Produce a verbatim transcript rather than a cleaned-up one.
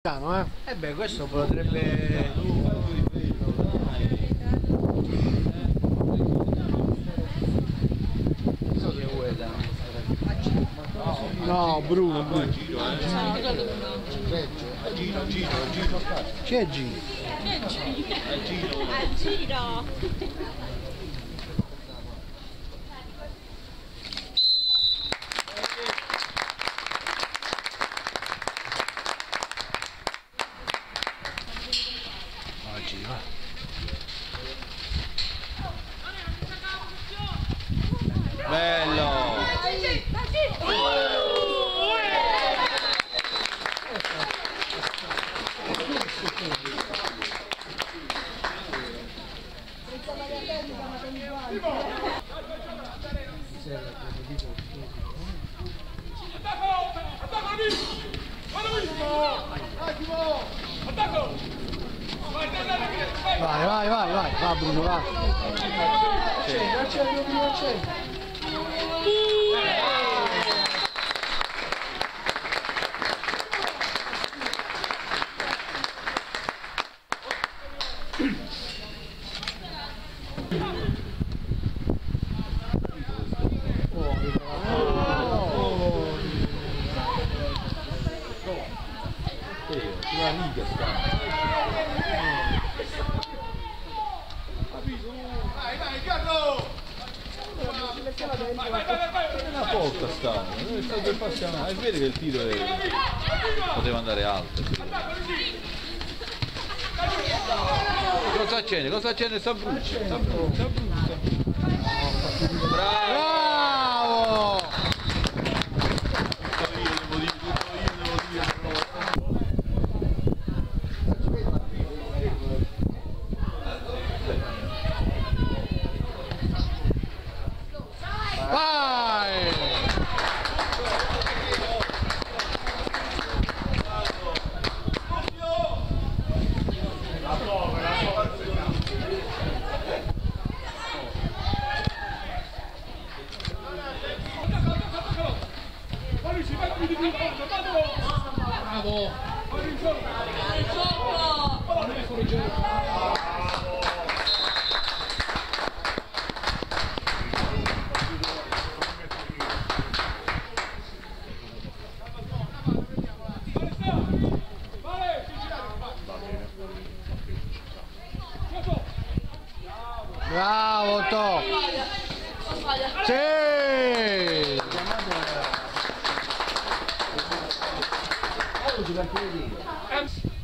Eh? Eh beh, questo potrebbe... No, Bruno, Bruno. Giro, giro, giro. Chi è Gino? È Giro. È Giro. Bello! Vai, vai, vai, vai, va Bruno, va. Accendi, accendi, Bruno, accendi. Una riga sta. Vai, vai, Carlo! Una porta sta, non è stato appassionato. E vedi che il tiro è... poteva andare alto. Cosa accende? Cosa accende? S'abbruzza, s'abbruzza, s'abbruzza. Bravo! Bravo! Vai! Bravo! Bravo To! Sì!